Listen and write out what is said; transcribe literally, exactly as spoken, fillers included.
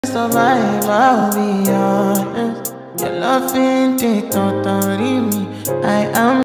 survive, I'll be honest. Your love ain't it, totally me. I am